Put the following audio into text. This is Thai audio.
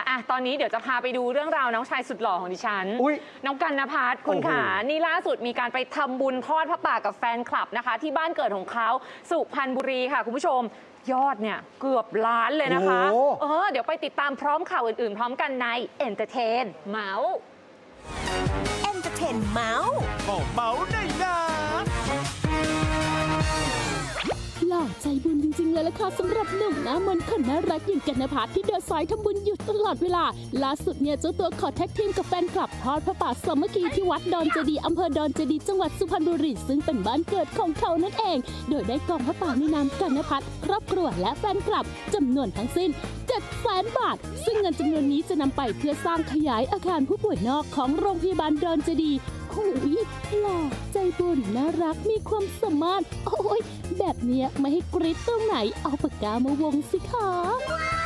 ตอนนี้เดี๋ยวจะพาไปดูเรื่องราวน้องชายสุดหล่อของดิฉันน้องกันณภัทรคุณขานี่ล่าสุดมีการไปทำบุญทอดพระป่ากับแฟนคลับนะคะที่บ้านเกิดของเขาสุพรรณบุรีค่ะคุณผู้ชมยอดเนี่ยเกือบล้านเลยนะคะเดี๋ยวไปติดตามพร้อมข่าวอื่นๆพร้อมกันใน Entertain เมาส์ Entertain เมาส์เมาส์ได้นะหล่อใจบุญจริงๆเลยล่ะค่ะสำหรับหนุ่มหน้ามนต์คนน่ารักอย่างกันณภัทรที่เดินสายทำบุญอยู่ตลอดเวลาล่าสุดเนี่ยเจ้าตัวขอแท็กทีมกับแฟนคลับทอดพระป่าสามัคคีที่วัดดอนเจดีย์อำเภอดอนเจดีย์จังหวัดสุพรรณบุรีซึ่งเป็นบ้านเกิดของเขานั่นเองโดยได้กองพระป่าในนามกันณภัทรครอบครัวและแฟนคลับจำนวนทั้งสิ้น700,000 บาทซึ่งเงินจำนวนนี้จะนำไปเพื่อสร้างขยายอาคารผู้ป่วยนอกของโรงพยาบาลดอนเจดีย์หูยหล่อใจบุญน่ารักมีความสามารถโอ้ยแบบเนี้ยไม่ให้กรี๊ดตรงไหนเอาปากกามาวงสิคะ